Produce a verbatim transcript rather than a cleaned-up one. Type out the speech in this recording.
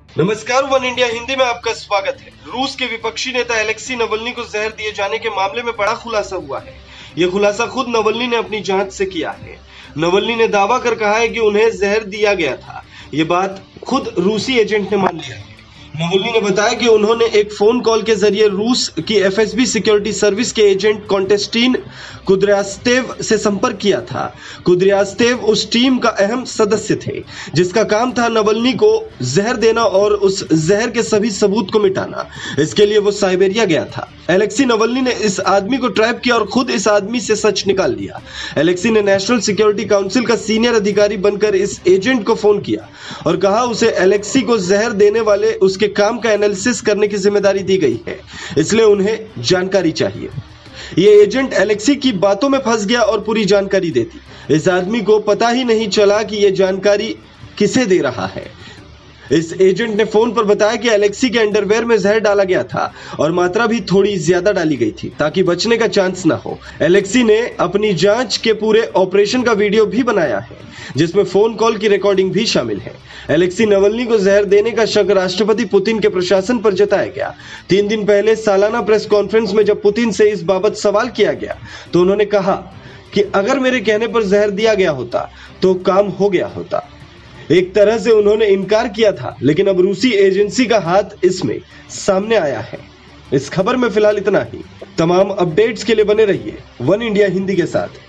नमस्कार, one India Hindi में आपका स्वागत है। रूस के विपक्षी नेता अलेक्सी नवल्नी को जहर दिए जाने के मामले में बड़ा खुलासा हुआ है। यह खुलासा खुद नवल्नी ने अपनी जांच से किया है। नवल्नी ने दावा कर कहा है कि उन्हें जहर दिया गया था। ये बात खुद रूसी एजेंट ने मान लिया है। नवल्नी ने बताया कि उन्होंने एक फोन कॉल के जरिए रूस की एफएसबी सिक्योरिटी सर्विस के एजेंट कॉन्स्टेंटिन कुद्र्यात्सेव से संपर्क किया था। कुद्र्यात्सेव उस टीम का अहम सदस्य थे जिसका काम था नवल्नी को जहर देना और उस जहर के सभी सबूत को मिटाना। इसके लिए वो साइबेरिया गया था। अलेक्सी नवल्नी ने इस आदमी को ट्रैप किया और खुद इस आदमी से सच निकाल लिया। अलेक्सी ने नेशनल सिक्योरिटी काउंसिल का सीनियर अधिकारी बनकर इस एजेंट को फोन किया और कहा उसे अलेक्सी को जहर देने वाले उसके काम का एनालिसिस करने की जिम्मेदारी दी गई है, इसलिए उन्हें जानकारी चाहिए। ये एजेंट अलेक्सी की बातों में फंस गया और पूरी जानकारी दे दी। इस आदमी को पता ही नहीं चला कि यह जानकारी किसे दे रहा है। इस एजेंट ने फोन पर बताया कि अलेक्सी के अंडरवेयर में जहर डाला गया था और मात्रा भी थोड़ी ज्यादा डाली गई थी ताकि बचने का चांस ना हो। अलेक्सी ने अपनी जांच के पूरे ऑपरेशन का वीडियो भी बनाया है जिसमें फोन कॉल की रिकॉर्डिंग भी शामिल है। अलेक्सी नवल्नी को जहर देने का शक राष्ट्रपति पुतिन के प्रशासन पर जताया गया। तीन दिन पहले सालाना प्रेस कॉन्फ्रेंस में जब पुतिन से इस बाबत सवाल किया गया तो उन्होंने कहा कि अगर मेरे कहने पर जहर दिया गया होता तो काम हो गया होता। एक तरह से उन्होंने इनकार किया था, लेकिन अब रूसी एजेंसी का हाथ इसमें सामने आया है। इस खबर में फिलहाल इतना ही। तमाम अपडेट्स के लिए बने रहिए वन इंडिया हिंदी के साथ।